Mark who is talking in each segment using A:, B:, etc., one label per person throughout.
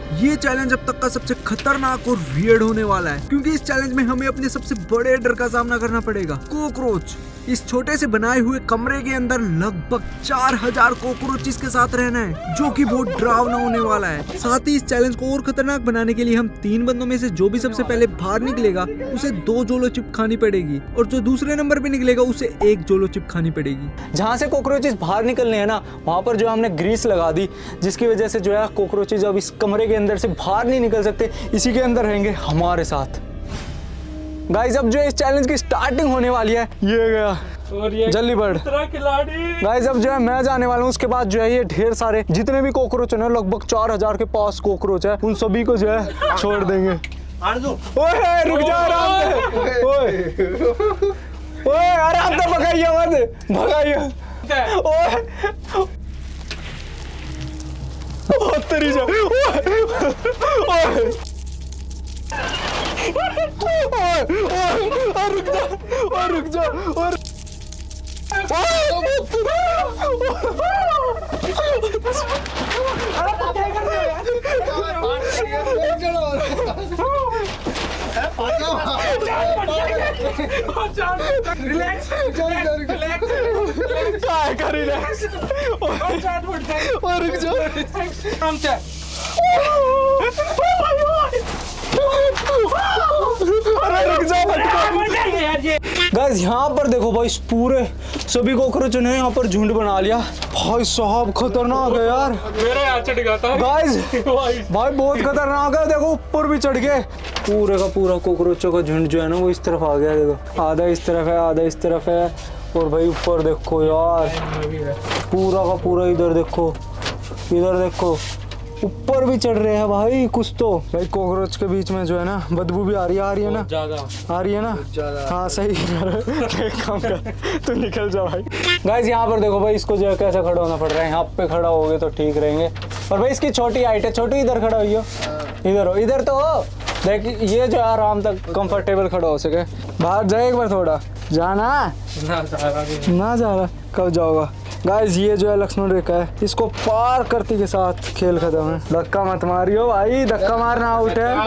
A: ये चैलेंज अब तक का सबसे खतरनाक और वियर्ड होने वाला है, क्योंकि इस चैलेंज में हमें अपने सबसे बड़े डर का सामना करना पड़ेगा, कॉकरोच। इस छोटे से बनाए हुए कमरे के अंदर लगभग 4000 कॉकरोचेस के साथ रहना है, जो कि बहुत डरावना होने वाला है। साथ ही इस चैलेंज को और खतरनाक बनाने के लिए हम 3 बंदों में से जो भी सबसे पहले बाहर निकलेगा उसे 2 जोलो चिप खानी पड़ेगी, और जो दूसरे नंबर पे निकलेगा उसे 1 जोलो चिप खानी पड़ेगी।
B: जहाँ से कॉकरोचेस बाहर निकलने हैं ना, वहाँ पर जो हमने ग्रीस लगा दी, जिसकी वजह से जो है कॉकरोचेस अब इस कमरे के अंदर से बाहर नहीं निकल सकते, इसी के अंदर रहेंगे हमारे साथ। गाइस अब जो इस चैलेंज की स्टार्टिंग होने वाली है, ये गया जल्दी बढ़ गाइस। अब जो है मैं जाने वाला हूँ, उसके बाद जो है ये ढेर सारे जितने भी कॉकरोच है ना, लगभग 4000 के पास कॉकरोच है, उन सभी को जो है छोड़ देंगे। ओए रुक जा, आराम से, ओए आराम से, भगाइए मत, भगाइए। ओए बहुत तेरी जा, रुक जा और गाइस यहाँ पर देखो भाई, पूरे सभी कॉकरोचों ने यहाँ पर झुंड बना लिया। भाई साहब खतरनाक है यार, मेरा यहाँ चढ़ गया था गाइस, भाई बहुत खतरनाक है। देखो ऊपर भी चढ़ गए, पूरे का पूरा कॉकरोचों का झुंड जो है ना वो इस तरफ आ गया। देखो आधा इस तरफ है, आधा इस तरफ है, और भाई ऊपर देखो यार, पूरा का पूरा इधर देखो, इधर देखो, ऊपर भी चढ़ रहे हैं भाई कुछ तो। भाई कॉकरोच के बीच में जो है ना बदबू भी आ रही है ना, आ रही है ना, हाँ सही काम कर, तू निकल जा भाई। गाइस यहाँ पर देखो भाई, इसको जो है कैसे खड़ा होना पड़ रहा है, यहाँ पे खड़ा होगे तो ठीक रहेंगे। और भाई इसकी छोटी हाइट है, छोटी इधर खड़ा हुई हो, इधर हो, इधर तो हो, देख ये जो है आराम तक कंफर्टेबल खड़ा हो सके। बाहर जाए एक बार, थोड़ा जाना ना जा रहा, कब जाओगा। गाइस ये जो है लक्ष्मण रेखा है, इसको पार करते के साथ खेल खत्म है। धक्का मत मारियो भाई, धक्का मारना आउट है।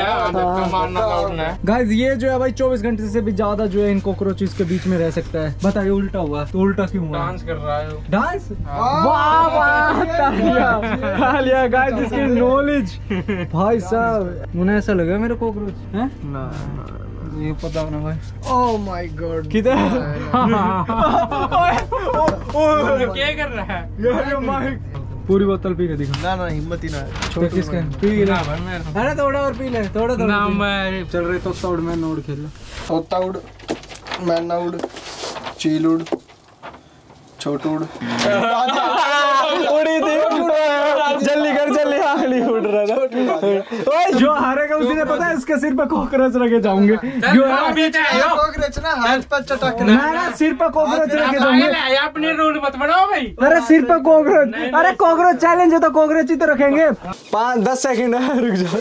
B: गाइस ये जो है भाई 24 घंटे से भी ज्यादा जो है इन कॉकरोचेस के बीच में रह सकता है। बताइए उल्टा हुआ तो उल्टा क्यों हुआ? डांस कर रहा है, डांस। वाह वाह, तालियां गाइस, इसकी नॉलेज भाई साहब। मुझे ऐसा लगा मेरे कॉकरोच है ना, ये पता ना भाई। ओह माय गॉड, किधर क्या कर रहा है ये माइक? पूरी बोतल पी के दिखा। ना ना हिम्मत ही ना है, छोड़ किसके पी ना। अरे थोड़ा और पी ले, थोड़ा थोड़ा ना। मैं चल रही तो तोड़ मैं नोड खेल, होता उड़ मैं ना उड़, चील उड़, छोट उड़, उड़ी थी, जल्दी कर, जल्दी आखिरी उड़ रहा था। जो हारेगा उसी ने पता है इसके सिर पे कॉकरोच रखे जाऊंगे। कॉकरोच ना हाथ पर चटकना, ना सिर पे कॉकरोच रखे जाऊंगे। अपने रूल मत बनाओ भाई। अरे सिर पे कॉकरोच, अरे कॉकरोच चैलेंज है तो कॉकरोच ही तो रखेंगे। 5-10 सेकंड रुक जाओ।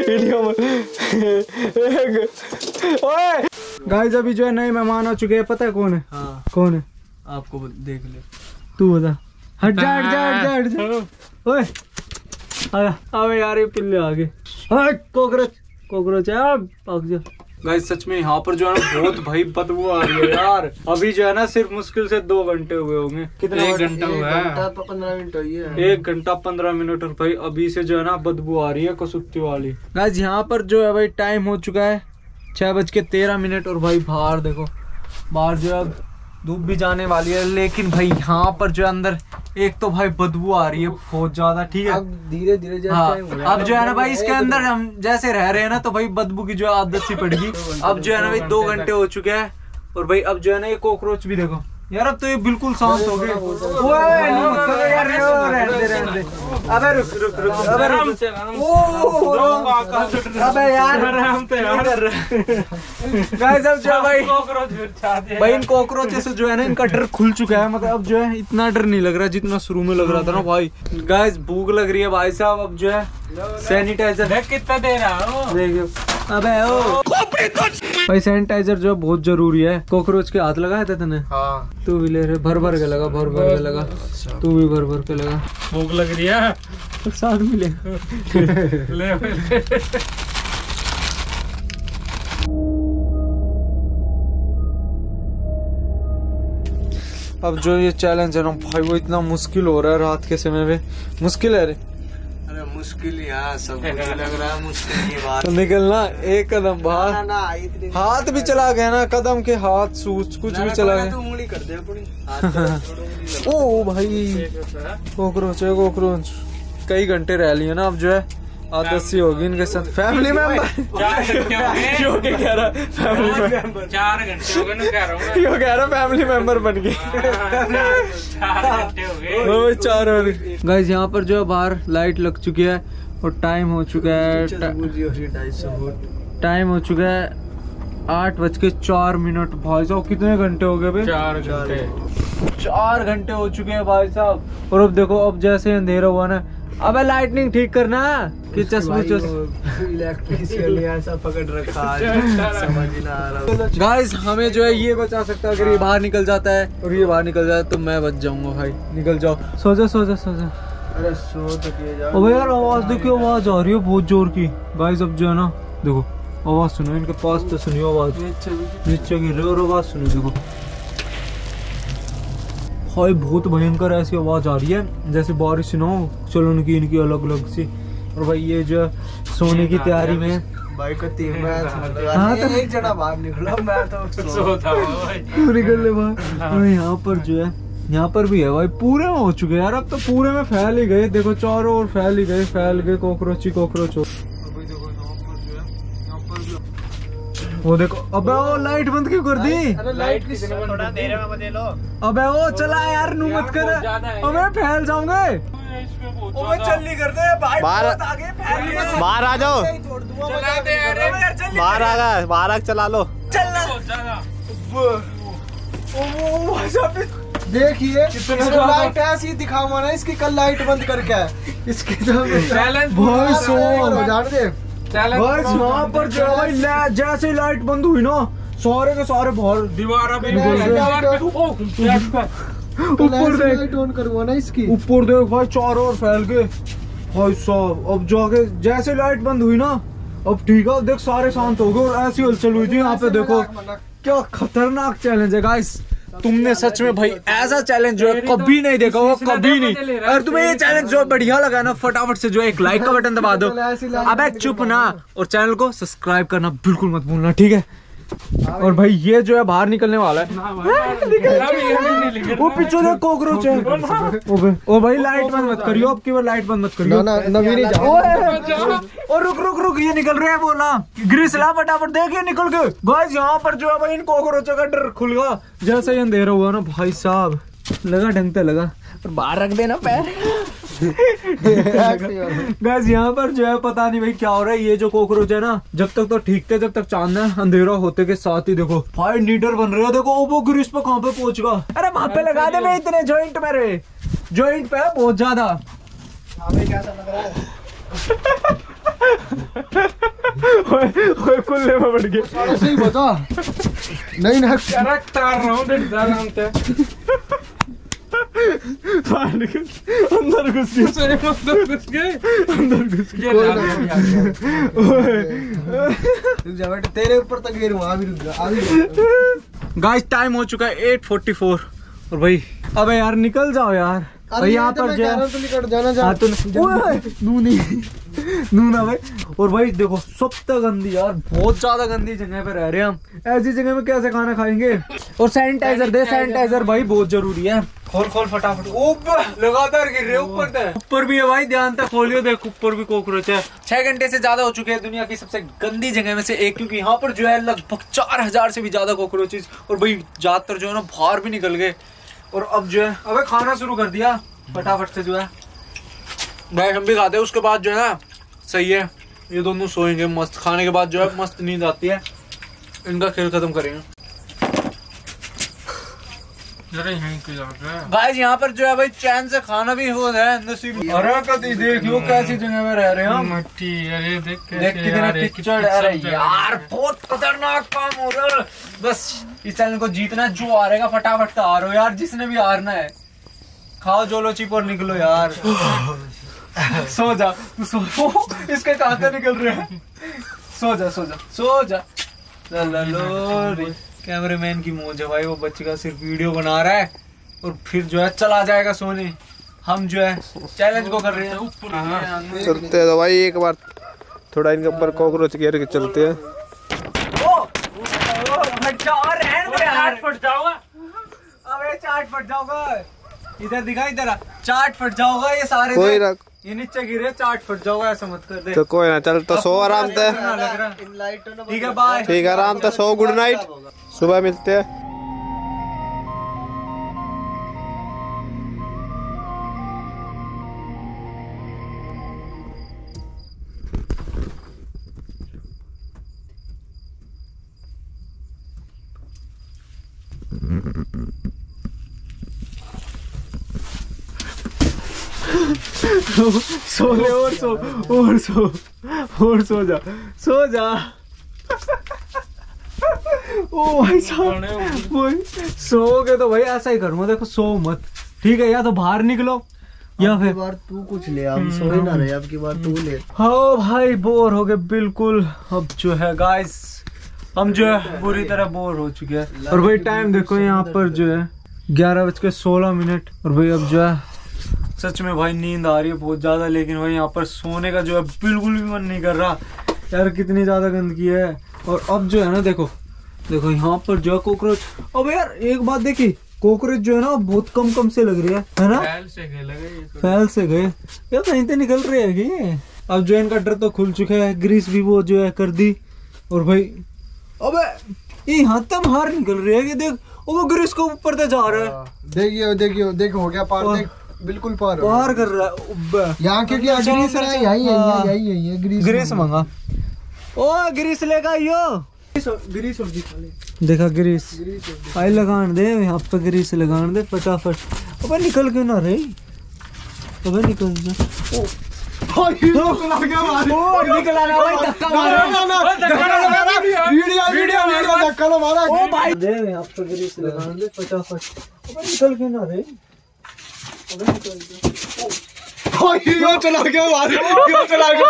B: गाइस अभी जो है नए मेहमान आ चुके हैं, पता है कौन है? हाँ। कौन है? आपको देख ले, तू बता। हट जा हट जा हट जा हट जा। ओए अबे यार ये पिल्ले आ गए। हट, कॉकरोच कॉकरोच है, भाग जा। गाइस सच में यहाँ पर जो है ना बहुत भाई बदबू आ रही है यार। अभी जो है ना सिर्फ मुश्किल से 2 घंटे हुए होंगे। कितना? 1 घंटा हुआ है, 15 मिनट हुई है। 1 घंटा 15 मिनट। और भाई अभी से जो है ना बदबू आ रही है कसुत्ती वाली। गाइस यहाँ पर जो है भाई टाइम हो चुका है 6:13। और भाई बाहर देखो, बाहर जो है धूप भी जाने वाली है, लेकिन भाई यहाँ पर जो अंदर एक तो भाई बदबू आ रही है बहुत ज्यादा। ठीक है, अब धीरे धीरे अब जो है ना भाई इसके अंदर हम जैसे रह रहे हैं ना, तो भाई बदबू की जो आदत सी पड़ेगी। अब जो है ना भाई 2 घंटे हो चुके हैं, और भाई अब जो है ना ये कॉकरोच भी देखो यार, अब तो ये बिल्कुल शांत हो गए। अबे रुक रुक रुक, अबे यार गाइस अब जो भाई इन कॉकरोचेस से जो है ना इनका डर खुल चुका है। मतलब अब जो है इतना डर नहीं लग रहा जितना शुरू में लग रहा था ना भाई। गाइस भूख लग रही है भाई साहब, अब जो है सैनिटाइजर कितना दे रहा हूँ देखियो। अबे ओ भाई सैनिटाइजर जो बहुत जरूरी है। कॉकरोच के हाथ लगाया था तूने? हाँ। तू भी ले रहे, भर भर के लगा, भर भर के लगा। तू भी भर भर के लगा।
C: भूख लग रही है
B: तो साथ में ले। अब जो ये चैलेंज है ना भाई, वो इतना मुश्किल हो रहा है रात के समय में। मुश्किल है रे।
A: अरे मुश्किल यार, सब कुछ लग रहा है मुश्किल की बात।
B: तो निकलना एक कदम बाहर, हाथ भी चला गया ना, कदम के हाथ सूच कुछ भी चला गया।
A: उंगली कर दे अपनी।
B: ओ भाई कॉकरोच है, कॉकरोच। कई घंटे रह लिए ना, अब जो है आदसी होगी इनके साथ। फैमिली मेंबर
C: 4 घंटे हो गए ना, कह रहा हूँ
B: यो कह रहा फैमिली मेंबर बन गए।
C: 4 घंटे हो गए।
B: 4 और गाइस यहाँ पर जो है बाहर लाइट लग चुकी है और टाइम हो चुका है, टाइम हो चुका है 8:04। भाई साहब कितने घंटे हो गए भाई? 4 घंटे हो चुके हैं भाई साहब। और अब देखो, अब जैसे अंधेरा हुआ ना, अबे लाइटनिंग ठीक करना कि चश्मे
A: इलेक्ट्रिशियन ऐसा पकड़ रखा है, समझ ही ना आ रहा।
B: गाइस हमें जो है ये बचा सकता है, अगर ये बाहर निकल जाता है और ये बाहर निकल जाता है तो मैं बच जाऊंगा भाई। निकल जाओ, सो जा सो जा सो जा।
A: अरे सो तो किए जा।
B: अबे यार आवाज देखियो, आवाज आ रही है बहुत जोर की। गाइस अब जो है ना, देखो आवाज सुनो, इनके पास तो सुनियो आवाज, नीचे गिर रहे और आवाज सुनो। देखो भाई बहुत भयंकर ऐसी आवाज आ रही है जैसे बारिश ना हो, चलो उनकी इनकी अलग अलग सी। और भाई ये जो सोने की तैयारी में
A: भाई को 3 हाँ तो एक जना बाहर निकला, मैं तो
C: सोता हूँ।
B: निकल ले बाहर। और यहाँ पर जो है, यहाँ पर भी है भाई, पूरे में हो चुके यार, अब तो पूरे में फैल ही गए। देखो चारों ओर फैल ही गए, फैल गए कॉकरोच ही कॉकरोच। वो देखो, अबे वो लाइट बंद क्यों कर दी?
A: अरे लाइट थोड़ा देर में बदल लो।
B: अबे वो चला यार, नू मत कर, अबे फैल जाऊंगे। ओए जल्दी कर दे भाई,
D: बाहर
B: आगे फैल।
D: बाहर आ जाओ,
C: चला दे यार,
D: बाहर आ गया, बाहर आग चला लो।
B: चलना।
A: देखिए लाइट ऐसी दिखाऊंगा ना, इसकी कल लाइट बंद करके इसकी
C: चैलेंज
B: भाई सो
A: जान दे।
B: गाइस यहाँ पर जो भाई जैसे लाइट बंद हुई ना, सारे के सारे बाहर
C: दीवार
B: ऊपर देख,
A: लाइट ऑन करूंगा ना इसकी,
B: ऊपर देख भाई, चारों ओर फैल गए भाई साहब। अब जाके जैसे लाइट बंद हुई ना, अब ठीक है, देख सारे शांत हो गए और ऐसी हलचल हुई थी यहाँ पे। देखो क्या खतरनाक चैलेंज है गाइस, तुमने सच में भाई ऐसा चैलेंज जो है कभी नहीं देखा होगा, कभी नहीं। अगर तुम्हें ये चैलेंज जो बढ़िया लगा ना, फटाफट से जो है एक लाइक का बटन दबा दो। अबे चुप ना, और चैनल को सब्सक्राइब करना बिल्कुल मत भूलना, ठीक है? और भाई ये जो है बाहर निकलने वाला है, वो पीछे देख कॉकरोच है। ओ भाई लाइट बंद मत करियो, अब की बार लाइट बंद मत करियो।
A: नवीन
B: और रुक रुक रुक, ये निकल रहे हैं, बोला ग्रीस ला फटाफट, देख ये निकल गए। गाइस यहाँ पर जो है भाई इन कॉकरोचों का डर खुल गया जैसे ही अंधेरा हुआ ना भाई साहब, लगा ढंगते लगा। और बाहर रख देना पैर। गाइस यहाँ पर जो है पता नहीं भाई क्या हो रहा है। ये जो कॉकरोच है ना, जब तक तो ठीक थे, जब तक चांद है, अंधेरा होते के साथ ही देखो भाई नीडर बन रहे हो। देखो वो ग्रीस पे कहाँ पे पहुंच गया। अरे वहां पे लगा दे, मैं इतने जॉइंट मेरे जॉइंट पे है बहुत ज्यादा। कुल्ले में बढ़ गए।
A: सही बता नहीं ना,
B: अंदर घुस गए,
A: तेरे ऊपर तक गिर वहां भी रुक गया।
B: गाइस टाइम हो चुका है 8:44 और भाई अबे यार निकल जाओ यार। भाई यहाँ पर नूना भाई। और भाई देखो सब तक गंदी यार, बहुत ज्यादा गंदी जगह पे रह रहे हैं हम। ऐसी जगह में कैसे खाना खाएंगे? और सैनिटाइजर दे, सैनिटाइजर भाई बहुत जरूरी है। खोल खोल फटाफट। ऊपर लगातार गिर रहे, ऊपर भी है भाई, ध्यान तक खोलियो। देख ऊपर भी कॉकरोच है। 6 घंटे से ज्यादा हो चुके हैं दुनिया की सबसे गंदी जगह में से एक, क्योंकि यहाँ पर जो है लगभग 4000 से भी ज्यादा कॉकरोचेस। और भाई ज्यादातर जो है ना बाहर भी निकल गए। और अब जो है अबे खाना शुरू कर दिया फटाफट से, जो है भाई हम भी खाते हैं। उसके बाद जो है ना सही है, ये दोनों सोएंगे मस्त। खाने के बाद जो है मस्त नींद आती है। इनका खेल खत्म करेंगे।
A: गाइस यहाँ पर जो है भाई चैन से खाना भी हो रहा है नसीब। अरे कभी देखियो कैसी जगह में रह रहे हैं हम।
C: मट्टी, अरे देख
A: कितना कीचड़। अरे यार बहुत खतरनाक काम हो रहा है। बस इस चैनल को जीतना, जो हारेगा फटाफट से हारो यार, जिसने भी हारना है। खाओ जोलो चिप और निकलो यार। सो जा तू, सो। इसके दांत निकल रहे हैं। सो जा सो जा सो जा। कैमरामैन की मौज है भाई, वो बच्चे का सिर्फ वीडियो बना रहा है और फिर जो है चला जाएगा सोने। हम जो है चैलेंज को कर रहे हैं।
D: चलते हैं तो भाई एक बार थोड़ा इनके ऊपर कॉकरोच घेर के चलते हैं।
A: चाट फट जाओगा। इधर दिखा, इधर चाट फट जाओगा। ये सारे
D: कोई ना,
A: ये नीचे गिरे, चाट फट जाओगा। ऐसा मत कर दे।
D: तो कोई ना, चल तो सो आराम से।
A: ठीक है बाय।
D: ठीक है, आराम से सो। गुड नाइट, सुबह मिलते हैं।
B: सो ले और सो और सो और सो जा, सो जा। ओ भाई साहब, सोओगे तो भाई ऐसा ही करूँगा। देखो सो मत, ठीक है? या तो बाहर निकलो या फिर
E: बार तू कुछ ले, हम सोए ना रहे, अब की बार तू ले।
B: हाँ भाई बोर हो गए बिल्कुल। अब जो है गाइस, हम जो है पूरी तरह बोर हो चुके हैं। और भाई टाइम देखो यहाँ पर जो है 11:16। और भाई अब जो है सच में भाई नींद आ रही है बहुत ज्यादा, लेकिन भाई यहाँ पर सोने का जो है बिल्कुल भी मन नहीं कर रहा यार। कितनी ज्यादा गंदगी है। और अब जो है ना देखो देखो यहाँ पर जो है कॉकरोच। अब यार एक बात देखी, कॉकरोच जो है ना बहुत कम से लग रही है ना? फैल से गए यार, कहीं तो निकल रहे है। अब जो इनका डर तो खुल चुका है। ग्रीस भी वो जो है कर दी। और भाई अबे ये यहाँ तक बाहर निकल रही है कि देख, वो ग्रीस को ऊपर से जा रहा है।
E: देखियो देखियो देखो, हो गया पार। देख बिल्कुल पार
B: कर रहा है
E: यहाँ, क्योंकि ग्रीस है। यही
B: ग्रीस मंगा। ओ ग्रीस लेगा यो,
E: ग्रीस और
B: देखा ग्रीस आई लगान दे यहाँ पे, ग्रीस लगान दे फटाफट। अबे निकल क्यों ना रही? अबे निकल जा। निकला ना भाई, धक्का मारा। ओ भाई दे यहाँ पे ग्रीस लगान दे फटाफट। अबे निकल क्यों ना रही? अबे निकल जा।
E: चला गया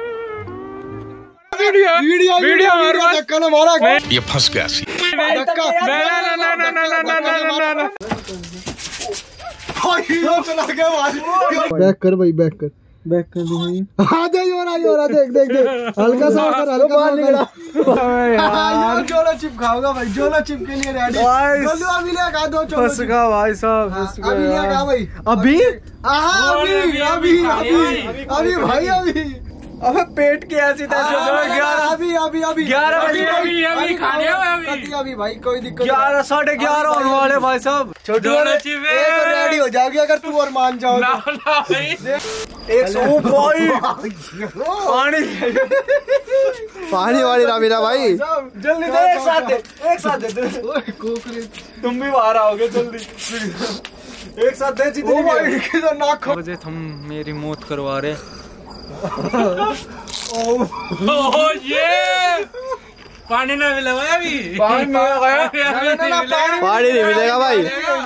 E: वीडियो धक्का ना मारा।
F: ये फंस गया।
E: बैक कर भाई, बैक कर,
B: बैक कर दी भाई।
E: हाँ देख देख हल्का सा होकर, हल्का सा जोला चिप खाओगा भाई। जोला चिप के लिए रेडी। अभी ले खा दो।
B: फंस गया भाई साहब,
E: अभी ले खा भाई।
B: अभी
E: अभी भाई अभी।
B: अबे पेट की ऐसी
E: अभी
B: 11 बजे
E: अभी भाई, कोई दिक्कत
B: 11 साढ़े 11 होने वाले भाई साहब।
E: छोटू रेडी हो जाएगी अगर तू और मान जाओ।
D: पानी वाली ना मिला भाई।
B: जल्दी दे, एक साथ दे। तुम भी बाहर आओगे जल्दी, एक साथ दे। जितनी बजे तुम मेरी मौत करवा रहे।
C: ये पानी ना मिला भाई, अभी
D: पानी नहीं मिलेगा भाई।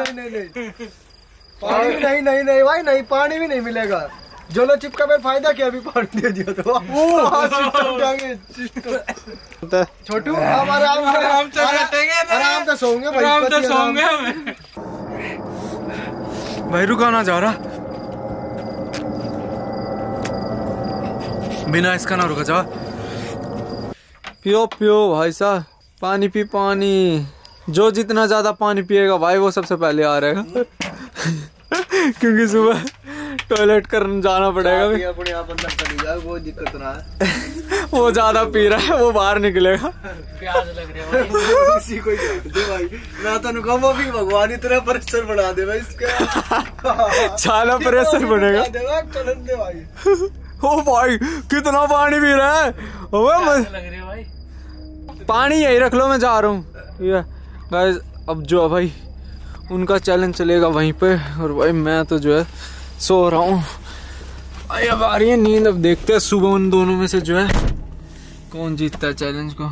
E: नहीं भाई, नहीं पानी भी नहीं मिलेगा। जोलो चिप का मैं फायदा क्या, अभी पानी दे दिया तो। छोटू हम आराम से सोएंगे भाई।
B: भाई रुका ना जा रहा, बिना इसका ना रुका जा। पियो पियो भाई साहब, पानी पी पानी। जो जितना ज्यादा पानी पिएगा भाई वो सबसे पहले आ रहेगा। क्योंकि सुबह टॉयलेट करने जाना पड़ेगा।
E: अपने आप अंदर चली जाए, वो दिक्कत ना है।
B: वो ज्यादा पी रहा है, वो बाहर निकलेगा।
C: प्यास लग रही है भाई।
E: किसी को दे भाई ना, तनु को वो भी भगवान इतना प्रेशर बढ़ा दे भाई इसका।
B: साला प्रेशर बनेगा।
E: चलन दे भाई।
B: ओ भाई कितना पानी पी रहा है।
C: लग रही है भाई।
B: पानी यही रख लो, मैं जा रहा हूँ। गाइस अब जो है भाई
A: उनका चैलेंज चलेगा वहीं पे, और भाई मैं तो जो है सो रहा हूँ। भाई अब आ रही है नींद, अब देखते हैं सुबह उन दोनों में से जो है कौन जीतता है चैलेंज को।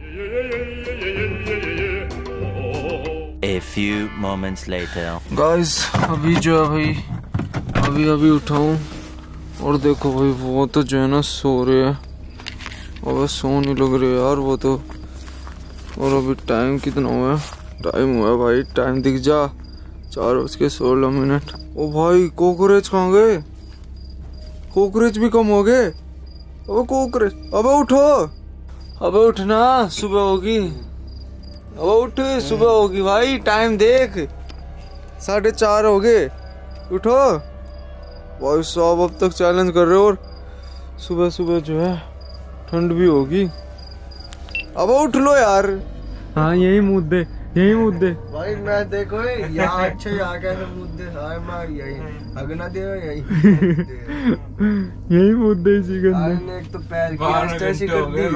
F: A few moments later.
A: Guys अभी जो है भाई अभी उठाऊं और देखो भाई वो तो जो है ना सो रहे हैं, और सो नहीं लग रहे यार वो तो। और अभी टाइम कितना हुआ है? टाइम हुआ है भाई, टाइम दिख जा 4:16। ओ भाई कॉकरोच कहाँ गए? कॉकरोच भी कम हो गए। अबे कॉकरोच, अबे उठो, अबे उठना, सुबह होगी। अबे उठ, सुबह होगी भाई, टाइम देख 4:30 हो गए, उठो भाई साहब। अब तक चैलेंज कर रहे हो और सुबह सुबह जो है ठंड भी होगी। अब उठ लो यार। हाँ यही मुद्दे, यही मुद्दे
E: भाई मैं देखो यहाँ अच्छे यहाँ कैसे मुद्दे हाय मार यही अगना दे यही
A: यही मुद्दे इसी के अंदर।
E: ने एक तो पैर की ऐसी कर दी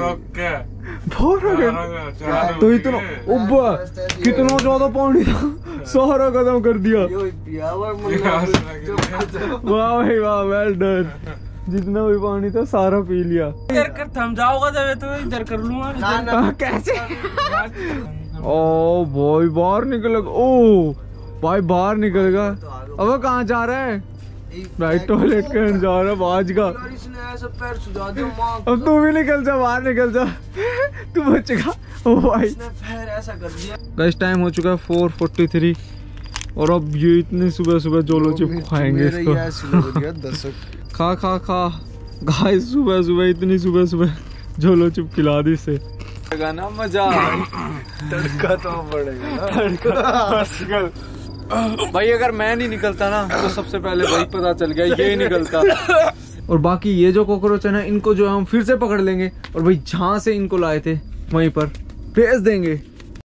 A: तो इतना उब्बा कितना ज्यादा पानी था, सारा खत्म कर दिया। वाह भाई वाह, वेल डन। जितना भी पानी था सारा पी लिया।
C: इधर कर थम जाओगा तो इधर कर लूंगा।
A: कैसे? ओ भाई बाहर निकलेगा। ओ भाई बाहर निकलेगा। अब कहाँ जा रहा है? भाई टॉयलेट करने जा रहा है बाज का।
E: पैर सुधा दो माँ।
A: अब तू भी निकल जा, बाहर निकल जा, तू बचेगा। ओ भाई
E: पैर ऐसा कर दिया।
A: गाइस टाइम हो चुका है 4:43 और अब ये इतने सुबह सुबह जोलो चिप खाएंगे इसको। खा खा खा गाइस, सुबह सुबह इतनी सुबह सुबह जोलो चिप खिला दी से ना मजा।
E: तड़का तो पड़ेगा
A: भाई अगर मैं नहीं निकलता ना तो सबसे पहले भाई पता चल गया ये निकलता। और बाकी ये जो कॉकरोच है ना, इनको जो हम फिर से पकड़ लेंगे और भाई जहाँ से इनको लाए थे वहीं पर भेज देंगे।